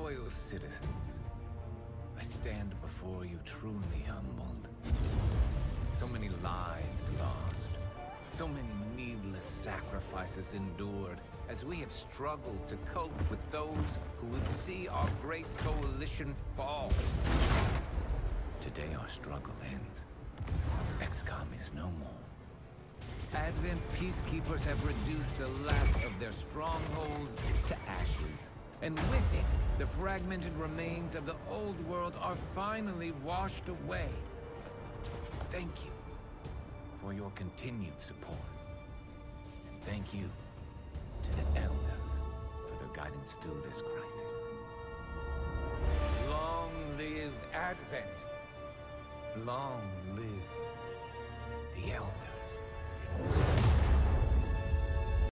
loyal citizens, I stand before you truly humbled. So many lives lost, so many needless sacrifices endured, as we have struggled to cope with those who would see our great coalition fall. Today our struggle ends. XCOM is no more. Advent peacekeepers have reduced the last of their strongholds to ashes. And with it, the fragmented remains of the old world are finally washed away. Thank you for your continued support. And thank you to the Elders for their guidance through this crisis. Long live Advent! Long live the Elders!